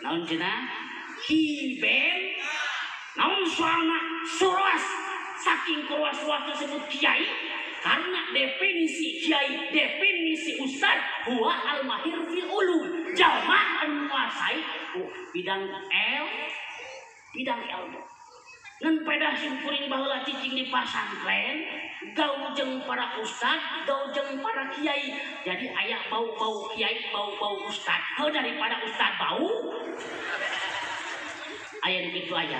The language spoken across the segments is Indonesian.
naon cenah kiben naon soalna suras saking keluas-luas tersebut kiai karena definisi kiai definisi ustad huwa al mahir fil ulum jalma anu menguasai bidang ilmu ngan pedah simpuring baheula cicing di pasantren gaul jeung para ustad gaul jeung para kiai jadi aya bau-bau kiai bau-bau ustad heuh daripada ustad bau aya nu kitu aya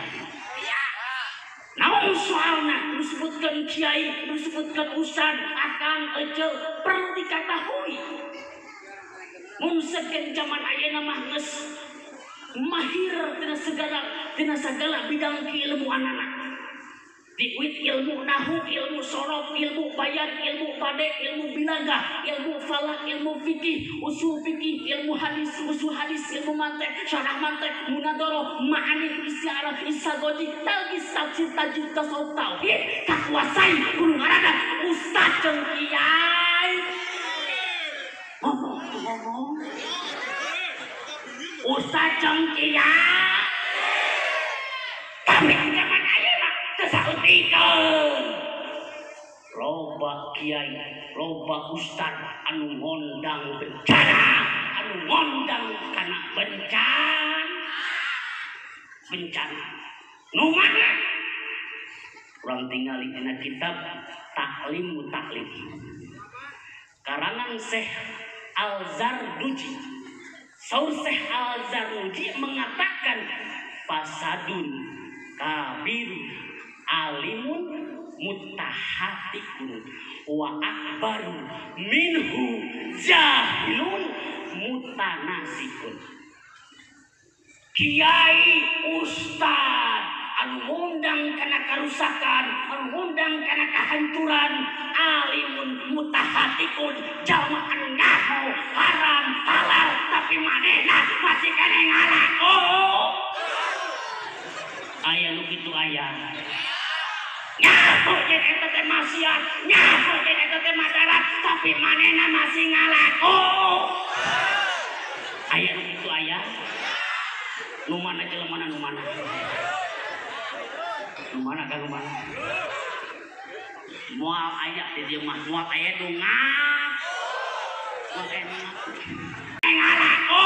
naon soalna disebutkan kiai disebutkan ustad akan ece perlu diketahui mun seukeun zaman ayeuna mah geus mahir tina segala bidang keilmuanana diwit ilmu nahu ilmu sorof ilmu bayan ilmu bade ilmu bilaga ilmu falak ilmu fikih usul fikih ilmu hadis usul hadis ilmu mantek syarah mantek munadoroh ma'ani istiarah isagoji talgis tafsir tajwid tasawuf tauhid kakuasai kudu ngaranna ustad jeung kiai ngomong ustad jeung kiai tapi zaman ayeuna teu saeuntikeun loba kiai loba ustad anu ngondang bencana anu ngondang kana bencana nu mana urang tingali dina kitab Taklim Mutaklim karangan Syekh Al-Zarduji. Saur Syekh Al-Zarduji mengatakan fasadun kabir alimun mutahatikun wa akbaru minhu jahilun mutanasikun. Kiai ustad anu ngundang kana karusakan anu ngundang kana kahancuran alimun mutahatikun jalma anu nyaho haram halal tapi manehna masih kene ngalako aya nu kitu aya nyaho jeung eta teh maksiat nyaho jeung eta teh madarat tapi manehna masih ngalako aya nu kitu aya nu mana jelema nu mana kan nu mana moal aya di dieu mah moal aya dongak moal aya ngalako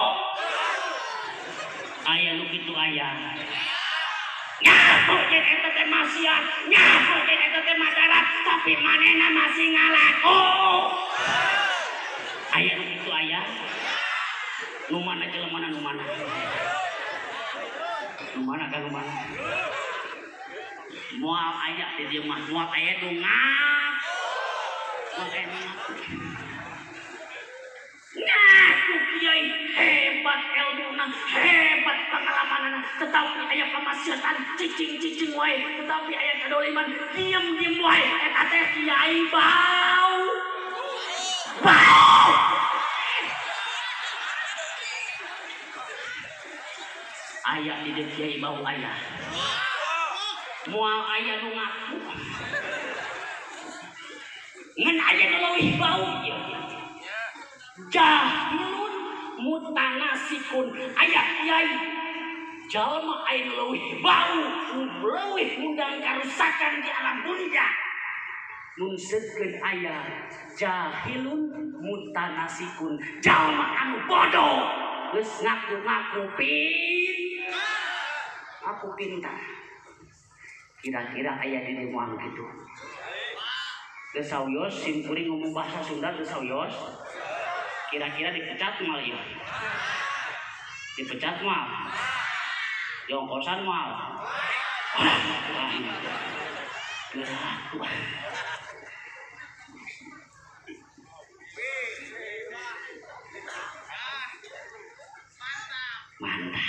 aya nu kitu aya nyaho jeung eta teh maksiat nyaho jeung eta teh madarat tapi manehna masih ngalako aya nu kitu aya nu mana jelema nu mana kan nu mana moal aya di dieu mah moal aya dongak moal aya ngaku kiai hebat ilmuna hebat pengalamanana tetapi aya kamaksiatan cicing wae tetapi aya kadoliman diem wae eta teh kiai bau aya di dieu kiai bau aya moal aya nu ngaku ngan aya nu leuwih bau jahilun mutanasikun aya kiai jalma aya nu leuwih bau leuwih ngundang karusakan di alam dunia mun seukeun aya jahilun mutanasikun jalma anu bodoh geus ngaku-ngaku aku pintar kira-kira aya di dimuang gitu teu sauyos simkuring ngomong bahasa Sunda teu sauyos kira-kira dipecat mal ieu dipecat mal diongkosan mal mantap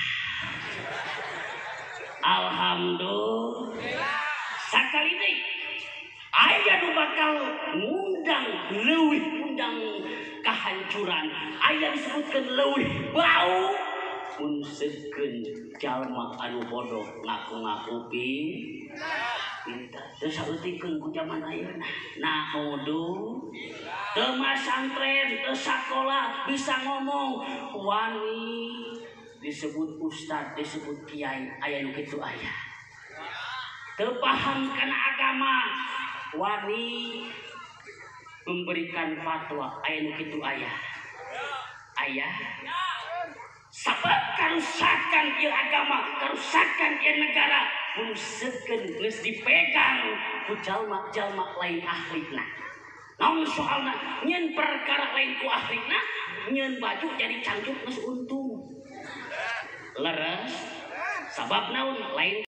alhamdulillah sakali deui aya nu bakal ngundang leuwih ngundang kahancuran aya disebutkeun leuwih bau mun seukeun jalma anu bodoh ngaku-ngaku pintar teu saeutikkeun ku zaman ayeuna nahudu teu masantren teu sakola bisa ngomong wani disebut ustad, disebut kiai, aya nu kitu aya. Teu paham kana agama, wani memberikan fatwa, aya nu kitu aya. Aya. Sabab karusakan ieu agama, karusakan ieu negara, museukeun geus dipegang ku jalma-jalma lain ahlina. Namun soalna nyeun perkara lain ku ahlina, nyeun baju jadi cangcut geus untung. Leres sabab naon lain